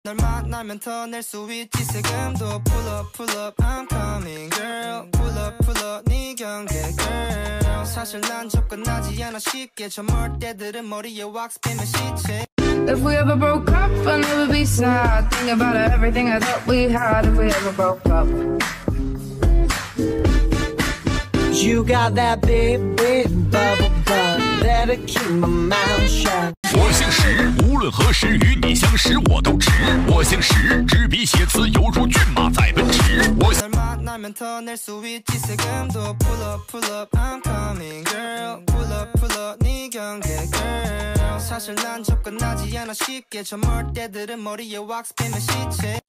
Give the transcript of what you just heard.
널 만나면 더 낼 수 있지 세금도 pull up pull up I'm coming girl pull up pull up 네 경계 girl 사실 난 접근하지 않아 쉽게 저 멀때들은 머리에 왁스 빼면 시체 If we ever broke up, I'll never be sad. Think about everything I thought we had. If we ever broke up. You got that big, big bubble butt that'll keep my mouth shut. 我姓石，无论何时与你相识我都值。我姓石，执笔写词犹如骏马在奔驰。我 널 만나면 더 낼 수 있지 세금도 pull up pull up I'm coming girl pull up pull up 네 경계 girl 사실 난 접근하지 않아 쉽게 저 멀때들은 머리에 왁스 빼면 시체